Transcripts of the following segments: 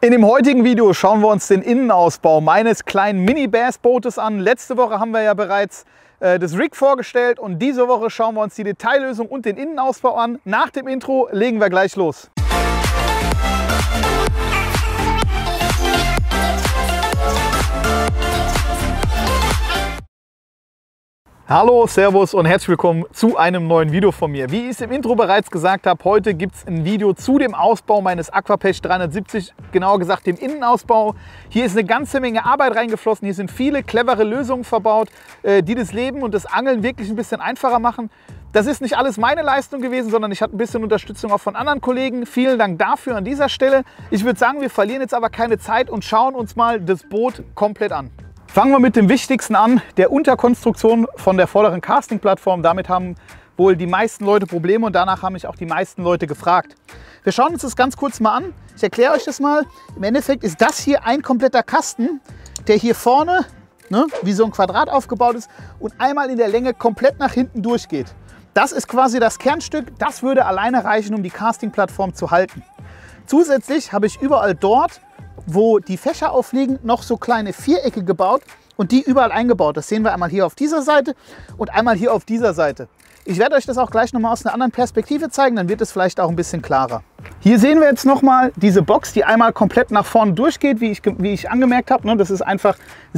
In dem heutigen Video schauen wir uns den Innenausbau meines kleinen Mini-Bass-Bootes an. Letzte Woche haben wir ja bereits das Rig vorgestellt und diese Woche schauen wir uns die Detaillösung und den Innenausbau an. Nach dem Intro legen wir gleich los. Hallo, Servus und herzlich willkommen zu einem neuen Video von mir. Wie ich es im Intro bereits gesagt habe, heute gibt es ein Video zu dem Ausbau meines Aquapech 370, genauer gesagt dem Innenausbau. Hier ist eine ganze Menge Arbeit reingeflossen, hier sind viele clevere Lösungen verbaut, die das Leben und das Angeln wirklich ein bisschen einfacher machen. Das ist nicht alles meine Leistung gewesen, sondern ich hatte ein bisschen Unterstützung auch von anderen Kollegen. Vielen Dank dafür an dieser Stelle. Ich würde sagen, wir verlieren jetzt aber keine Zeit und schauen uns mal das Boot komplett an. Fangen wir mit dem Wichtigsten an, der Unterkonstruktion von der vorderen Casting-Plattform. Damit haben wohl die meisten Leute Probleme und danach haben mich auch die meisten Leute gefragt. Wir schauen uns das ganz kurz mal an. Ich erkläre euch das mal. Im Endeffekt ist das hier ein kompletter Kasten, der hier vorne wie so ein Quadrat aufgebaut ist und einmal in der Länge komplett nach hinten durchgeht. Das ist quasi das Kernstück. Das würde alleine reichen, um die Casting-Plattform zu halten. Zusätzlich habe ich überall dort, wo die Fächer aufliegen, noch so kleine Vierecke gebaut und die überall eingebaut. Das sehen wir einmal hier auf dieser Seite und einmal hier auf dieser Seite. Ich werde euch das auch gleich nochmal aus einer anderen Perspektive zeigen, dann wird es vielleicht auch ein bisschen klarer. Hier sehen wir jetzt nochmal diese Box, die einmal komplett nach vorne durchgeht, wie ich angemerkt habe. Das ist einfach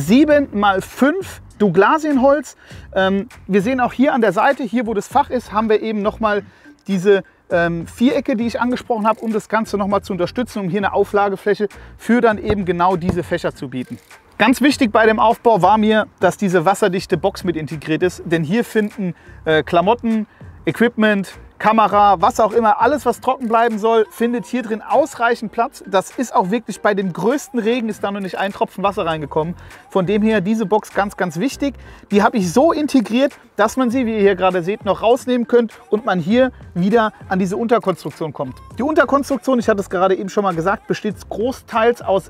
7×5 Douglasienholz. Wir sehen auch hier an der Seite, hier wo das Fach ist, haben wir eben nochmal diese Vierecke, die ich angesprochen habe, um das Ganze nochmal zu unterstützen, um hier eine Auflagefläche für dann eben genau diese Fächer zu bieten. Ganz wichtig bei dem Aufbau war mir, dass diese wasserdichte Box mit integriert ist, denn hier finden Klamotten, Equipment, Kamera, was auch immer, alles was trocken bleiben soll, findet hier drin ausreichend Platz. Das ist auch wirklich bei den größten Regen ist da noch nicht ein Tropfen Wasser reingekommen. Von dem her diese Box ganz, ganz wichtig. Die habe ich so integriert, dass man sie, wie ihr hier gerade seht, noch rausnehmen könnt und man hier wieder an diese Unterkonstruktion kommt. Die Unterkonstruktion, ich hatte es gerade eben schon mal gesagt, besteht großteils aus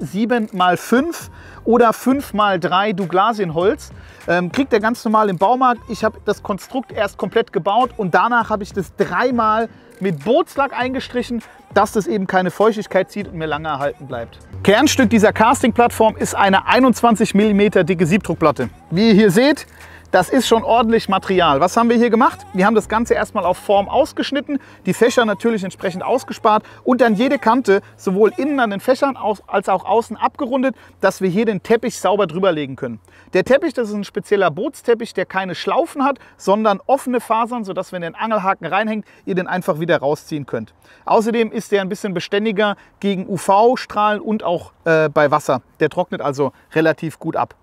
7×5 oder 5×3 Douglasienholz. Kriegt ihr ganz normal im Baumarkt. Ich habe das Konstrukt erst komplett gebaut und danach habe ich das dreimal mit Bootslack eingestrichen, dass das eben keine Feuchtigkeit zieht und mir lange erhalten bleibt. Kernstück dieser Casting-Plattform ist eine 21 mm dicke Siebdruckplatte. Wie ihr hier seht, das ist schon ordentlich Material. Was haben wir hier gemacht? Wir haben das Ganze erstmal auf Form ausgeschnitten, die Fächer natürlich entsprechend ausgespart und dann jede Kante sowohl innen an den Fächern als auch außen abgerundet, dass wir hier den Teppich sauber drüber legen können. Der Teppich, das ist ein spezieller Bootsteppich, der keine Schlaufen hat, sondern offene Fasern, sodass, wenn ihr den Angelhaken reinhängt, ihr den einfach wieder rausziehen könnt. Außerdem ist der ein bisschen beständiger gegen UV-Strahlen und auch bei Wasser. Der trocknet also relativ gut ab.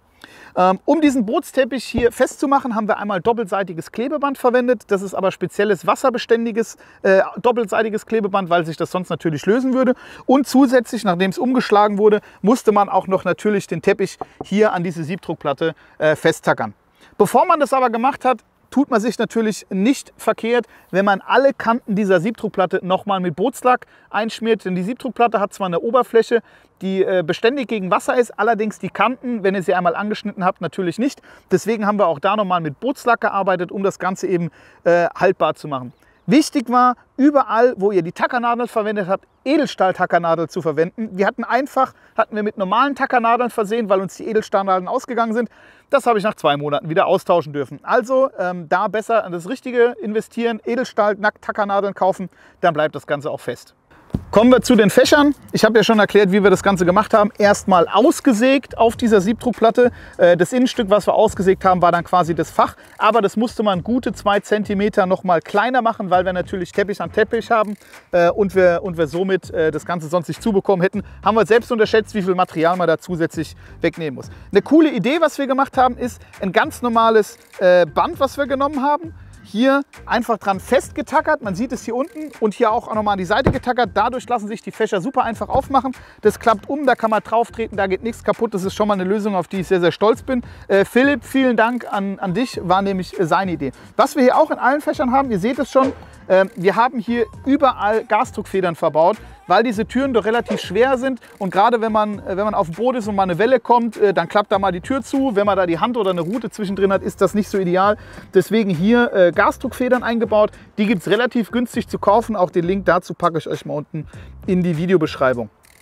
Um diesen Bootsteppich hier festzumachen, haben wir einmal doppelseitiges Klebeband verwendet. Das ist aber spezielles wasserbeständiges doppelseitiges Klebeband, weil sich das sonst natürlich lösen würde. Und zusätzlich, nachdem es umgeschlagen wurde, musste man auch noch natürlich den Teppich hier an diese Siebdruckplatte festtackern. Bevor man das aber gemacht hat, tut man sich natürlich nicht verkehrt, wenn man alle Kanten dieser Siebdruckplatte nochmal mit Bootslack einschmiert. Denn die Siebdruckplatte hat zwar eine Oberfläche, die beständig gegen Wasser ist, allerdings die Kanten, wenn ihr sie einmal angeschnitten habt, natürlich nicht. Deswegen haben wir auch da nochmal mit Bootslack gearbeitet, um das Ganze eben haltbar zu machen. Wichtig war, überall, wo ihr die Tackernadel verwendet habt, Edelstahl-Tackernadel zu verwenden. Wir hatten wir mit normalen Tackernadeln versehen, weil uns die Edelstahlnadeln ausgegangen sind. Das habe ich nach 2 Monaten wieder austauschen dürfen. Also da besser an das Richtige investieren, Edelstahl-Tackernnadeln kaufen, dann bleibt das Ganze auch fest. Kommen wir zu den Fächern. Ich habe ja schon erklärt, wie wir das Ganze gemacht haben. Erstmal ausgesägt auf dieser Siebdruckplatte. Das Innenstück, was wir ausgesägt haben, war dann quasi das Fach. Aber das musste man gute 2 cm noch mal kleiner machen, weil wir natürlich Teppich an Teppich haben und wir somit das Ganze sonst nicht zubekommen hätten. Haben wir selbst unterschätzt, wie viel Material man da zusätzlich wegnehmen muss. Eine coole Idee, was wir gemacht haben, ist ein ganz normales Band, was wir genommen haben. Hier einfach dran festgetackert, man sieht es hier unten und hier auch nochmal an die Seite getackert. Dadurch lassen sich die Fächer super einfach aufmachen. Das klappt da kann man drauf treten, da geht nichts kaputt. Das ist schon mal eine Lösung, auf die ich sehr, sehr stolz bin. Philipp, vielen Dank an dich, war nämlich seine Idee. Was wir hier auch in allen Fächern haben, ihr seht es schon, wir haben hier überall Gasdruckfedern verbaut, weil diese Türen doch relativ schwer sind und gerade wenn man auf dem Boot ist und mal eine Welle kommt, dann klappt da mal die Tür zu. Wenn man da die Hand oder eine Rute zwischendrin hat, ist das nicht so ideal. Deswegen hier Gasdruckfedern eingebaut. Die gibt es relativ günstig zu kaufen. Auch den Link dazu packe ich euch mal unten in die Videobeschreibung.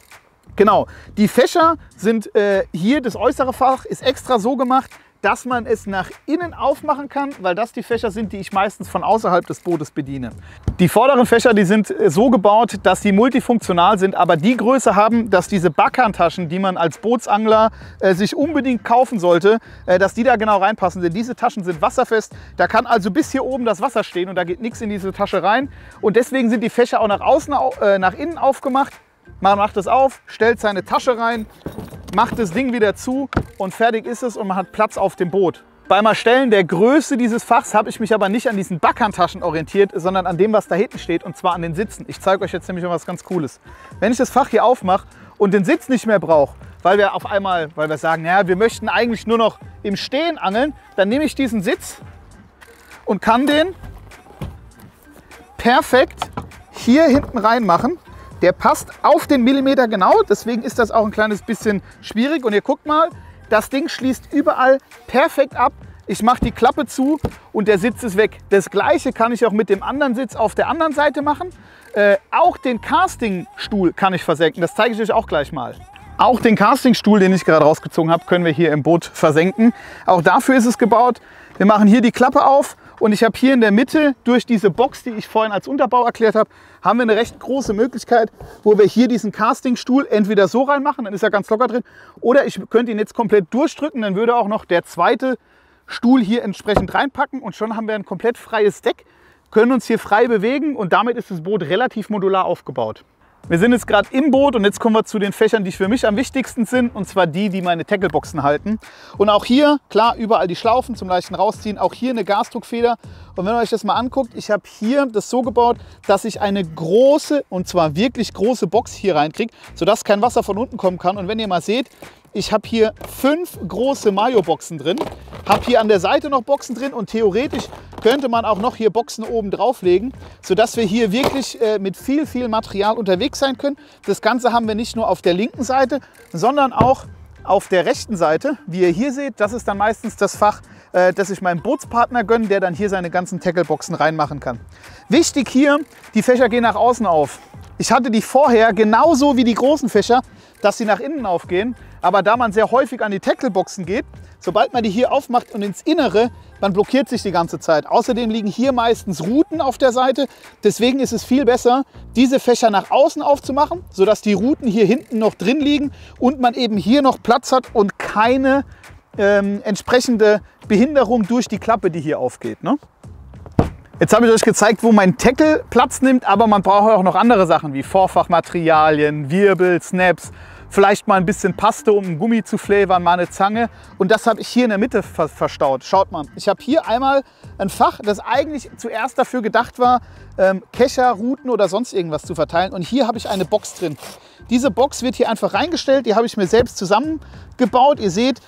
Genau, die Fächer sind hier, das äußere Fach ist extra so gemacht, dass man es nach innen aufmachen kann, weil das die Fächer sind, die ich meistens von außerhalb des Bootes bediene. Die vorderen Fächer, die sind so gebaut, dass sie multifunktional sind, aber die Größe haben, dass diese Backhandtaschen, die man als Bootsangler sich unbedingt kaufen sollte, dass die da genau reinpassen. Denn diese Taschen sind wasserfest, da kann also bis hier oben das Wasser stehen und da geht nichts in diese Tasche rein. Und deswegen sind die Fächer auch nach außen, nach innen aufgemacht. Man macht es auf, stellt seine Tasche rein, macht das Ding wieder zu und fertig ist es und man hat Platz auf dem Boot. Beim Erstellen der Größe dieses Fachs habe ich mich aber nicht an diesen Backhandtaschen orientiert, sondern an dem, was da hinten steht, und zwar an den Sitzen. Ich zeige euch jetzt nämlich mal was ganz Cooles. Wenn ich das Fach hier aufmache und den Sitz nicht mehr brauche, weil wir sagen, ja, wir möchten eigentlich nur noch im Stehen angeln, dann nehme ich diesen Sitz und kann den perfekt hier hinten reinmachen. Der passt auf den Millimeter genau, deswegen ist das auch ein kleines bisschen schwierig. Und ihr guckt mal, das Ding schließt überall perfekt ab. Ich mache die Klappe zu und der Sitz ist weg. Das gleiche kann ich auch mit dem anderen Sitz auf der anderen Seite machen. Auch den Castingstuhl kann ich versenken, das zeige ich euch auch gleich mal. Auch den Castingstuhl, den ich gerade rausgezogen habe, können wir hier im Boot versenken. Auch dafür ist es gebaut. Wir machen hier die Klappe auf und ich habe hier in der Mitte durch diese Box, die ich vorhin als Unterbau erklärt habe, haben wir eine recht große Möglichkeit, wo wir hier diesen Castingstuhl entweder so reinmachen, dann ist er ganz locker drin, oder ich könnte ihn jetzt komplett durchdrücken, dann würde auch noch der zweite Stuhl hier entsprechend reinpacken und schon haben wir ein komplett freies Deck, können uns hier frei bewegen und damit ist das Boot relativ modular aufgebaut. Wir sind jetzt gerade im Boot und jetzt kommen wir zu den Fächern, die für mich am wichtigsten sind, und zwar die, die meine Tackleboxen halten. Und auch hier, klar, überall die Schlaufen zum leichten Rausziehen, auch hier eine Gasdruckfeder. Und wenn ihr euch das mal anguckt, ich habe hier das so gebaut, dass ich eine große, und zwar wirklich große Box hier reinkriege, sodass kein Wasser von unten kommen kann. Und wenn ihr mal seht, ich habe hier 5 große Mayo-Boxen drin, habe hier an der Seite noch Boxen drin und theoretisch könnte man auch noch hier Boxen oben drauflegen, sodass wir hier wirklich mit viel Material unterwegs sein können. Das Ganze haben wir nicht nur auf der linken Seite, sondern auch auf der rechten Seite. Wie ihr hier seht, das ist dann meistens das Fach, das ich meinem Bootspartner gönne, der dann hier seine ganzen Tackleboxen reinmachen kann. Wichtig hier, die Fächer gehen nach außen auf. Ich hatte die vorher genauso wie die großen Fächer, dass sie nach innen aufgehen. Aber da man sehr häufig an die Tackleboxen geht, sobald man die hier aufmacht und ins Innere, man blockiert sich die ganze Zeit. Außerdem liegen hier meistens Ruten auf der Seite. Deswegen ist es viel besser, diese Fächer nach außen aufzumachen, sodass die Ruten hier hinten noch drin liegen und man eben hier noch Platz hat und keine entsprechende Behinderung durch die Klappe, die hier aufgeht, ne? Jetzt habe ich euch gezeigt, wo mein Tackle Platz nimmt, aber man braucht auch noch andere Sachen wie Vorfachmaterialien, Wirbel, Snaps, vielleicht mal ein bisschen Paste, um einen Gummi zu flavern, mal eine Zange. Und das habe ich hier in der Mitte verstaut. Schaut mal, ich habe hier einmal ein Fach, das eigentlich zuerst dafür gedacht war, Kescher, Ruten oder sonst irgendwas zu verteilen. Und hier habe ich eine Box drin. Diese Box wird hier einfach reingestellt, die habe ich mir selbst zusammengebaut. Ihr seht,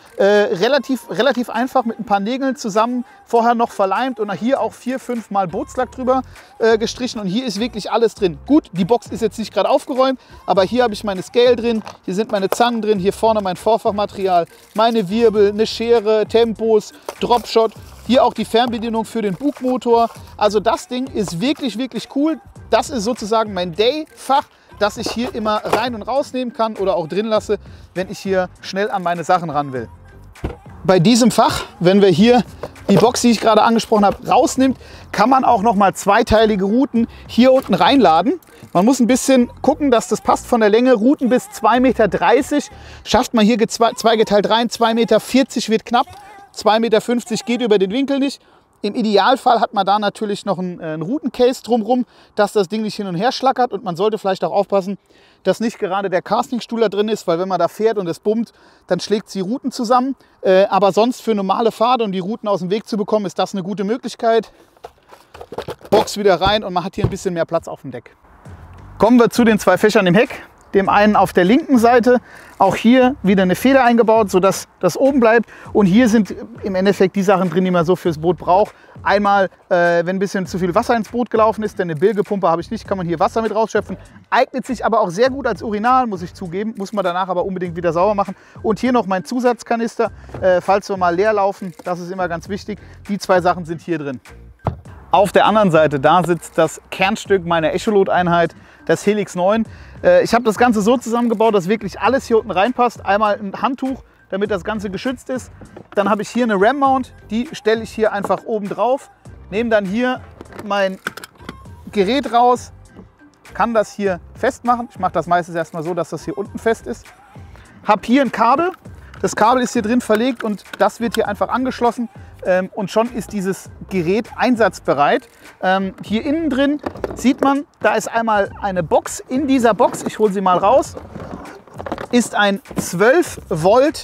relativ einfach mit ein paar Nägeln zusammen, vorher noch verleimt und hier auch 4-5 Mal Bootslack drüber gestrichen. Und hier ist wirklich alles drin. Gut, die Box ist jetzt nicht gerade aufgeräumt, aber hier habe ich meine Scale drin, hier sind meine Zangen drin, hier vorne mein Vorfachmaterial, meine Wirbel, eine Schere, Tempos, Dropshot. Hier auch die Fernbedienung für den Bugmotor. Also das Ding ist wirklich cool. Das ist sozusagen mein Day-Fach, das ich hier immer rein und rausnehmen kann oder auch drin lasse, wenn ich hier schnell an meine Sachen ran will. Bei diesem Fach, wenn wir hier die Box, die ich gerade angesprochen habe, rausnimmt, kann man auch noch mal zweiteilige Ruten hier unten reinladen. Man muss ein bisschen gucken, dass das passt von der Länge. Ruten bis 2,30 Meter schafft man hier zweigeteilt rein. 2,40 Meter wird knapp. 2,50 Meter geht über den Winkel nicht. Im Idealfall hat man da natürlich noch ein Routencase drumherum, dass das Ding nicht hin und her schlackert. Und man sollte vielleicht auch aufpassen, dass nicht gerade der Castingstuhl da drin ist, weil wenn man da fährt und es bummt, dann schlägt es die Ruten zusammen. Aber sonst für normale Fahrt und die Ruten aus dem Weg zu bekommen, ist das eine gute Möglichkeit. Box wieder rein und man hat hier ein bisschen mehr Platz auf dem Deck. Kommen wir zu den 2 Fächern im Heck. Dem einen auf der linken Seite, auch hier wieder eine Feder eingebaut, sodass das oben bleibt. Und hier sind im Endeffekt die Sachen drin, die man so fürs Boot braucht. Einmal, wenn ein bisschen zu viel Wasser ins Boot gelaufen ist, denn eine Bilgepumpe habe ich nicht, kann man hier Wasser mit rausschöpfen. Eignet sich aber auch sehr gut als Urinal, muss ich zugeben. Muss man danach aber unbedingt wieder sauber machen. Und hier noch mein Zusatzkanister, falls wir mal leer laufen. Das ist immer ganz wichtig. Die 2 Sachen sind hier drin. Auf der anderen Seite, da sitzt das Kernstück meiner Echolot-Einheit, das Helix 9. Ich habe das Ganze so zusammengebaut, dass wirklich alles hier unten reinpasst. Einmal ein Handtuch, damit das Ganze geschützt ist. Dann habe ich hier eine RAM-Mount, die stelle ich hier einfach oben drauf. Nehme dann hier mein Gerät raus, kann das hier festmachen. Ich mache das meistens erstmal so, dass das hier unten fest ist. Habe hier ein Kabel. Das Kabel ist hier drin verlegt und das wird hier einfach angeschlossen. Und schon ist dieses Gerät einsatzbereit. Hier innen drin sieht man, da ist einmal eine Box. In dieser Box, ich hole sie mal raus, ist ein 12 Volt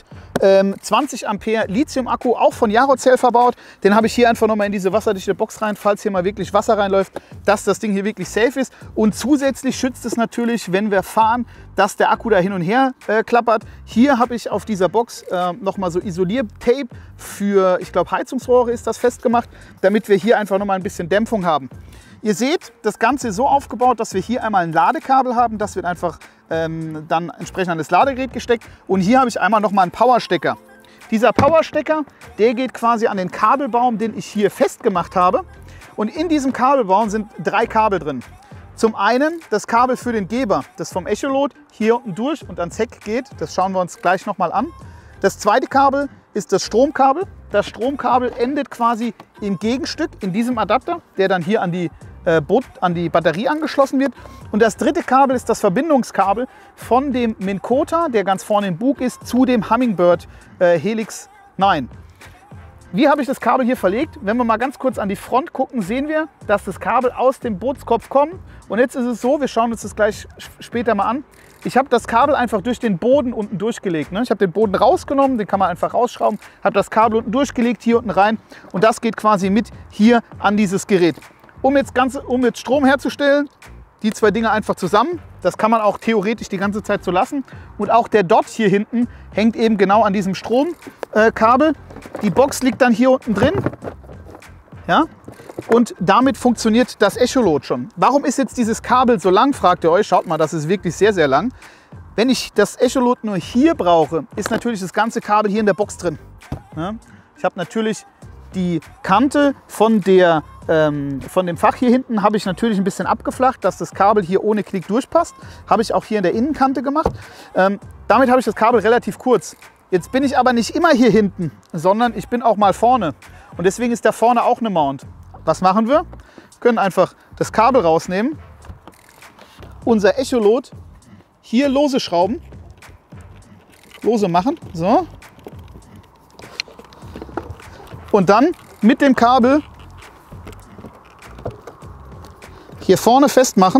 20 Ampere Lithium-Akku, auch von Jarocell verbaut. Den habe ich hier einfach nochmal in diese wasserdichte Box rein, falls hier mal wirklich Wasser reinläuft, dass das Ding hier wirklich safe ist. Und zusätzlich schützt es natürlich, wenn wir fahren, dass der Akku da hin und her klappert. Hier habe ich auf dieser Box nochmal so Isoliertape für, ich glaube, Heizungsrohre ist das festgemacht, damit wir hier einfach nochmal ein bisschen Dämpfung haben. Ihr seht, das Ganze ist so aufgebaut, dass wir hier einmal ein Ladekabel haben. Das wird einfach dann entsprechend an das Ladegerät gesteckt. Und hier habe ich einmal nochmal einen Powerstecker. Dieser Powerstecker, der geht quasi an den Kabelbaum, den ich hier festgemacht habe. Und in diesem Kabelbaum sind 3 Kabel drin. Zum einen das Kabel für den Geber, das vom Echolot hier unten durch und ans Heck geht. Das schauen wir uns gleich nochmal an. Das zweite Kabel ist das Stromkabel. Das Stromkabel endet quasi im Gegenstück in diesem Adapter, der dann hier an die Batterie angeschlossen wird. Und das dritte Kabel ist das Verbindungskabel von dem Minn Kota, der ganz vorne im Bug ist, zu dem Humminbird Helix 9. Wie habe ich das Kabel hier verlegt? Wenn wir mal ganz kurz an die Front gucken, sehen wir, dass das Kabel aus dem Bootskopf kommt. Und jetzt ist es so, wir schauen uns das gleich später mal an. Ich habe das Kabel einfach durch den Boden unten durchgelegt. Ich habe den Boden rausgenommen, den kann man einfach rausschrauben, habe das Kabel unten durchgelegt, hier unten rein. Und das geht quasi mit hier an dieses Gerät. Um jetzt Strom herzustellen, die 2 Dinge einfach zusammen. Das kann man auch theoretisch die ganze Zeit so lassen. Und auch der Dot hier hinten hängt eben genau an diesem Stromkabel. Die Box liegt dann hier unten drin. Ja? Und damit funktioniert das Echolot schon. Warum ist jetzt dieses Kabel so lang, fragt ihr euch. Schaut mal, das ist wirklich sehr, sehr lang. Wenn ich das Echolot nur hier brauche, ist natürlich das ganze Kabel hier in der Box drin. Ja? Ich habe natürlich die Kante von dem Fach hier hinten habe ich natürlich ein bisschen abgeflacht, dass das Kabel hier ohne Knick durchpasst. Habe ich auch hier in der Innenkante gemacht. Damit habe ich das Kabel relativ kurz. Jetzt bin ich aber nicht immer hier hinten, sondern ich bin auch mal vorne. Und deswegen ist da vorne auch eine Mount. Was machen wir? Wir können einfach das Kabel rausnehmen, unser Echolot hier lose schrauben, lose machen. So. Und dann mit dem Kabel hier vorne festmachen.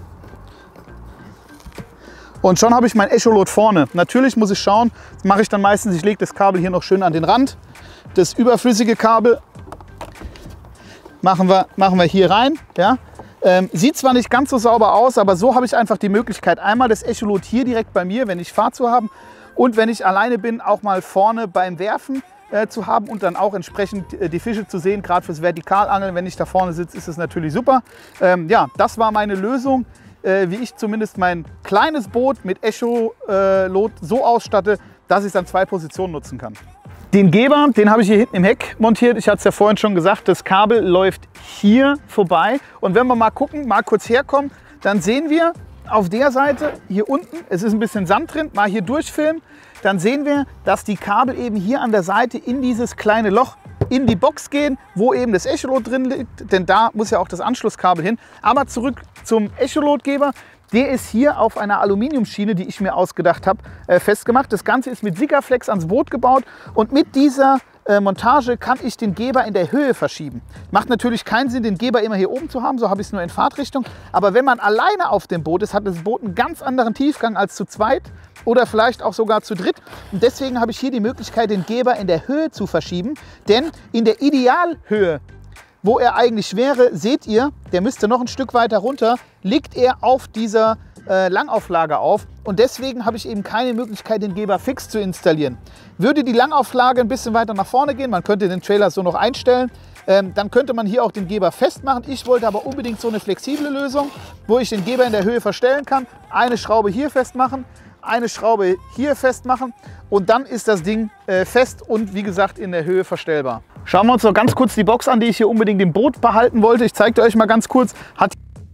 Und schon habe ich mein Echolot vorne. Natürlich muss ich schauen, das mache ich dann meistens, ich lege das Kabel hier noch schön an den Rand. Das überflüssige Kabel machen wir hier rein. Ja. Sieht zwar nicht ganz so sauber aus, aber so habe ich einfach die Möglichkeit, einmal das Echolot hier direkt bei mir, wenn ich Fahrt zu haben, und wenn ich alleine bin, auch mal vorne beim Werfen zu haben und dann auch entsprechend die Fische zu sehen. Gerade fürs Vertikalangeln, wenn ich da vorne sitze, ist es natürlich super. Ja, das war meine Lösung, wie ich zumindest mein kleines Boot mit Echolot so ausstatte, dass ich es an 2 Positionen nutzen kann. Den Geber, den habe ich hier hinten im Heck montiert. Ich hatte es ja vorhin schon gesagt, das Kabel läuft hier vorbei. Und wenn wir mal gucken, mal kurz herkommen, dann sehen wir auf der Seite hier unten, es ist ein bisschen Sand drin, mal hier durchfilmen, dann sehen wir, dass die Kabel eben hier an der Seite in dieses kleine Loch in die Box gehen, wo eben das Echolot drin liegt, denn da muss ja auch das Anschlusskabel hin. Aber zurück zum Echolotgeber. Der ist hier auf einer Aluminiumschiene, die ich mir ausgedacht habe, festgemacht. Das Ganze ist mit Sikaflex ans Boot gebaut und mit dieser Montage kann ich den Geber in der Höhe verschieben. Macht natürlich keinen Sinn, den Geber immer hier oben zu haben, so habe ich es nur in Fahrtrichtung. Aber wenn man alleine auf dem Boot ist, hat das Boot einen ganz anderen Tiefgang als zu zweit oder vielleicht auch sogar zu dritt. Und deswegen habe ich hier die Möglichkeit, den Geber in der Höhe zu verschieben. Denn in der Idealhöhe, wo er eigentlich wäre, seht ihr, der müsste noch ein Stück weiter runter, liegt er auf dieser Langauflage auf. Und deswegen habe ich eben keine Möglichkeit, den Geber fix zu installieren. Würde die Langauflage ein bisschen weiter nach vorne gehen, man könnte den Trailer so noch einstellen, dann könnte man hier auch den Geber festmachen. Ich wollte aber unbedingt so eine flexible Lösung, wo ich den Geber in der Höhe verstellen kann. Eine Schraube hier festmachen, eine Schraube hier festmachen und dann ist das Ding fest und wie gesagt in der Höhe verstellbar. Schauen wir uns noch ganz kurz die Box an, die ich hier unbedingt im Boot behalten wollte. Ich zeige euch mal ganz kurz. Hat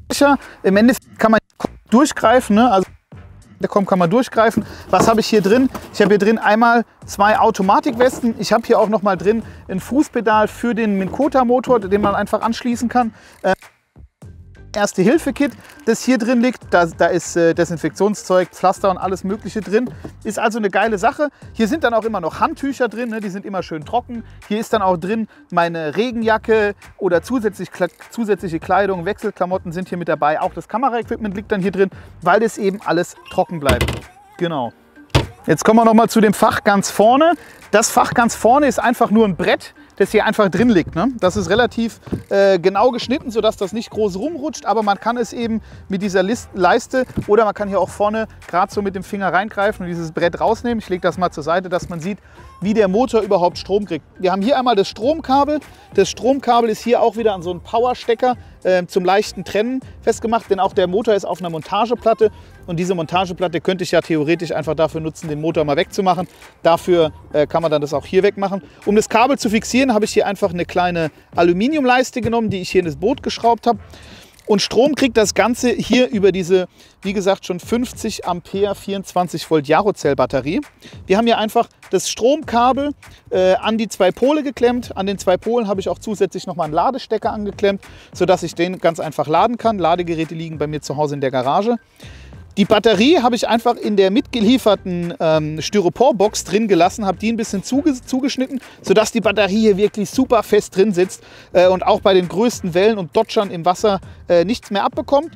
im Endeffekt kann man durchgreifen, ne? Also der kann man durchgreifen. Was habe ich hier drin? Ich habe hier drin einmal 2 Automatikwesten. Ich habe hier auch noch mal drin ein Fußpedal für den Minn Kota Motor, den man einfach anschließen kann. Erste-Hilfe-Kit, das hier drin liegt. Da ist Desinfektionszeug, Pflaster und alles Mögliche drin. Ist also eine geile Sache. Hier sind dann auch immer noch Handtücher drin, ne? Die sind immer schön trocken. Hier ist dann auch drin meine Regenjacke oder zusätzliche Kleidung, Wechselklamotten sind hier mit dabei. Auch das Kameraequipment liegt dann hier drin, weil das eben alles trocken bleibt. Genau. Jetzt kommen wir noch mal zu dem Fach ganz vorne. Das Fach ganz vorne ist einfach nur ein Brett, das hier einfach drin liegt. Ne? Das ist relativ genau geschnitten, sodass das nicht groß rumrutscht, aber man kann es eben mit dieser Leiste oder man kann hier auch vorne gerade so mit dem Finger reingreifen und dieses Brett rausnehmen. Ich lege das mal zur Seite, dass man sieht, wie der Motor überhaupt Strom kriegt. Wir haben hier einmal das Stromkabel. Das Stromkabel ist hier auch wieder an so einen Powerstecker zum leichten Trennen festgemacht, denn auch der Motor ist auf einer Montageplatte und diese Montageplatte könnte ich ja theoretisch einfach dafür nutzen, den Motor mal wegzumachen. Dafür kann man dann das auch hier wegmachen. Um das Kabel zu fixieren, habe ich hier einfach eine kleine Aluminiumleiste genommen, die ich hier in das Boot geschraubt habe. Und Strom kriegt das Ganze hier über diese, wie gesagt, schon 50 Ampere 24 Volt Jarozell-Batterie. Wir haben hier einfach das Stromkabel an die 2 Pole geklemmt. An den 2 Polen habe ich auch zusätzlich nochmal einen Ladestecker angeklemmt, sodass ich den ganz einfach laden kann. Ladegeräte liegen bei mir zu Hause in der Garage. Die Batterie habe ich einfach in der mitgelieferten Styroporbox drin gelassen, habe die ein bisschen zugeschnitten, sodass die Batterie hier wirklich super fest drin sitzt und auch bei den größten Wellen und Dodgern im Wasser nichts mehr abbekommt.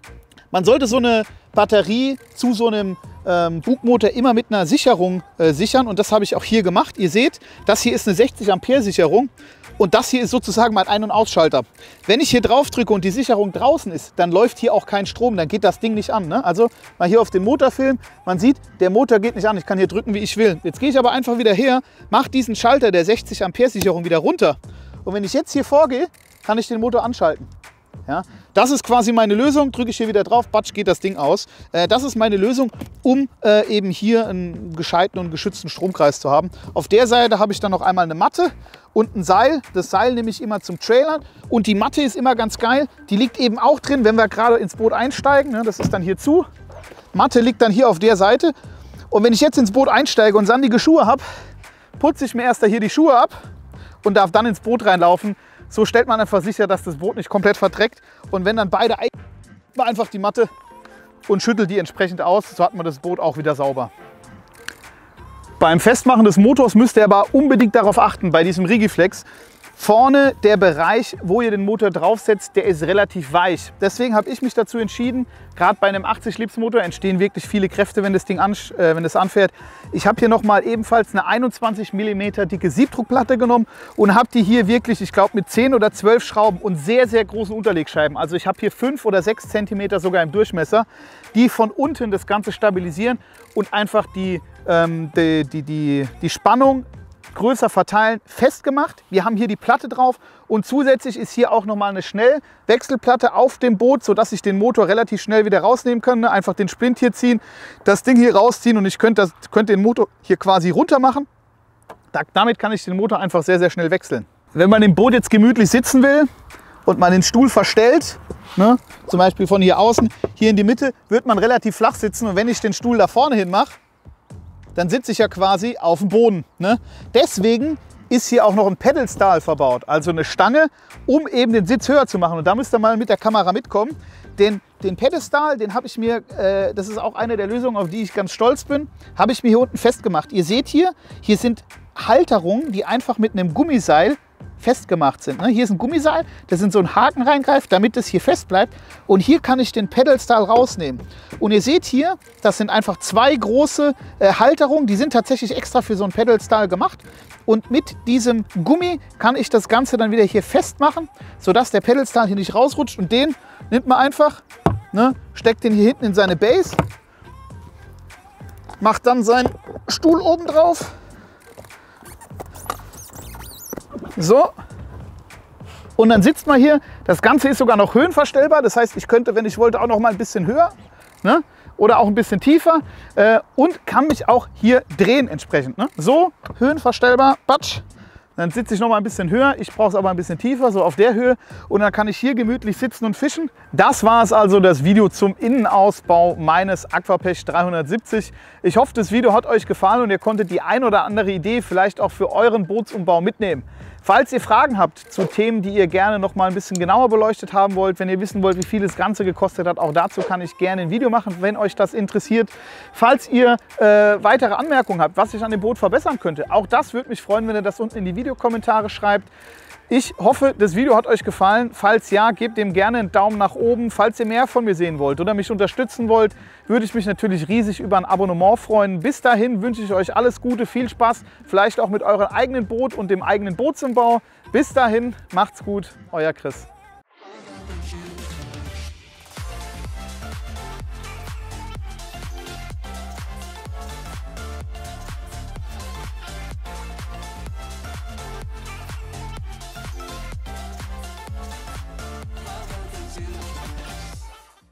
Man sollte so eine Batterie zu so einem Bugmotor immer mit einer Sicherung sichern und das habe ich auch hier gemacht. Ihr seht, das hier ist eine 60 Ampere Sicherung. Und das hier ist sozusagen mein Ein- und Ausschalter. Wenn ich hier drauf drücke und die Sicherung draußen ist, dann läuft hier auch kein Strom, dann geht das Ding nicht an. Ne? Also mal hier auf den Motor filmen, man sieht, der Motor geht nicht an. Ich kann hier drücken, wie ich will. Jetzt gehe ich aber einfach wieder her, mache diesen Schalter der 60 Ampere Sicherung wieder runter. Und wenn ich jetzt hier vorgehe, kann ich den Motor anschalten. Ja, das ist quasi meine Lösung. Drücke ich hier wieder drauf, batsch, geht das Ding aus. Das ist meine Lösung, um eben hier einen gescheiten und geschützten Stromkreis zu haben. Auf der Seite habe ich dann noch einmal eine Matte und ein Seil. Das Seil nehme ich immer zum Trailern. Und die Matte ist immer ganz geil. Die liegt eben auch drin, wenn wir gerade ins Boot einsteigen. Ne, das ist dann hier zu. Matte liegt dann hier auf der Seite. Und wenn ich jetzt ins Boot einsteige und sandige Schuhe habe, putze ich mir erst hier die Schuhe ab und darf dann ins Boot reinlaufen. So stellt man einfach sicher, dass das Boot nicht komplett verdreckt. Und wenn dann beide einfach die Matte und schüttelt die entsprechend aus, so hat man das Boot auch wieder sauber. Beim Festmachen des Motors müsst ihr aber unbedingt darauf achten, bei diesem Rigiflex. Vorne der Bereich, wo ihr den Motor draufsetzt, der ist relativ weich. Deswegen habe ich mich dazu entschieden, gerade bei einem 80 Lips Motor entstehen wirklich viele Kräfte, wenn das Ding anfährt. Ich habe hier nochmal ebenfalls eine 21 mm dicke Siebdruckplatte genommen und habe die hier wirklich, ich glaube mit 10 oder 12 Schrauben und sehr, sehr großen Unterlegscheiben. Also ich habe hier 5 oder 6 cm sogar im Durchmesser, die von unten das Ganze stabilisieren und einfach die Spannung größer verteilen, festgemacht. Wir haben hier die Platte drauf und zusätzlich ist hier auch nochmal eine Schnellwechselplatte auf dem Boot, sodass ich den Motor relativ schnell wieder rausnehmen kann. Einfach den Splint hier ziehen, das Ding hier rausziehen und ich könnte den Motor hier quasi runter machen. Damit kann ich den Motor einfach sehr, sehr schnell wechseln. Wenn man im Boot jetzt gemütlich sitzen will und man den Stuhl verstellt, ne, zum Beispiel von hier außen, hier in die Mitte, wird man relativ flach sitzen und wenn ich den Stuhl da vorne hin mache, dann sitze ich ja quasi auf dem Boden. Ne? Deswegen ist hier auch noch ein Pedestal verbaut, also eine Stange, um eben den Sitz höher zu machen. Und da müsst ihr mal mit der Kamera mitkommen. Den Pedestal, den habe ich mir, das ist auch eine der Lösungen, auf die ich ganz stolz bin, habe ich mir hier unten festgemacht. Ihr seht hier sind Halterungen, die einfach mit einem Gummiseil festgemacht sind. Hier ist ein Gummiseil, da sind so ein Haken reingreift, damit es hier fest bleibt. Und hier kann ich den Pedestal rausnehmen. Und ihr seht hier, das sind einfach 2 große Halterungen, die sind tatsächlich extra für so ein Pedestal gemacht. Und mit diesem Gummi kann ich das Ganze dann wieder hier festmachen, sodass der Pedestal hier nicht rausrutscht. Und den nimmt man einfach, ne, steckt den hier hinten in seine Base, macht dann seinen Stuhl oben drauf. So, und dann sitzt man hier. Das Ganze ist sogar noch höhenverstellbar. Das heißt, ich könnte, wenn ich wollte, auch noch mal ein bisschen höher, ne? Oder auch ein bisschen tiefer und kann mich auch hier drehen entsprechend. Ne? So, höhenverstellbar, batsch, Dann sitze ich noch mal ein bisschen höher, ich brauche es aber ein bisschen tiefer, so auf der Höhe. Und dann kann ich hier gemütlich sitzen und fischen. Das war es also, das Video zum Innenausbau meines Aquapech 370. Ich hoffe, das Video hat euch gefallen und ihr konntet die ein oder andere Idee vielleicht auch für euren Bootsumbau mitnehmen. Falls ihr Fragen habt zu Themen, die ihr gerne noch mal ein bisschen genauer beleuchtet haben wollt, wenn ihr wissen wollt, wie viel das Ganze gekostet hat, auch dazu kann ich gerne ein Video machen, wenn euch das interessiert. Falls ihr weitere Anmerkungen habt, was ich an dem Boot verbessern könnte, auch das würde mich freuen, wenn ihr das unten in die Videokommentare schreibt. Ich hoffe, das Video hat euch gefallen. Falls ja, gebt dem gerne einen Daumen nach oben. Falls ihr mehr von mir sehen wollt oder mich unterstützen wollt, würde ich mich natürlich riesig über ein Abonnement freuen. Bis dahin wünsche ich euch alles Gute, viel Spaß, vielleicht auch mit eurem eigenen Boot und dem eigenen Bootsumbau. Bis dahin, macht's gut, euer Chris.